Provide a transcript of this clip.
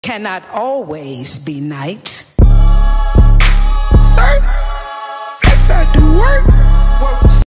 cannot always be night. Sir, flex I do work.